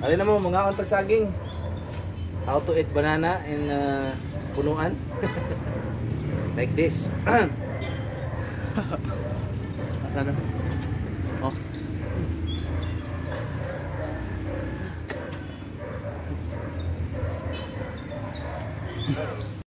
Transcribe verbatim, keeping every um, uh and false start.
Alin na mo, mga untag saging. How to eat banana in uh, punuan. Like this. Ano? Oh.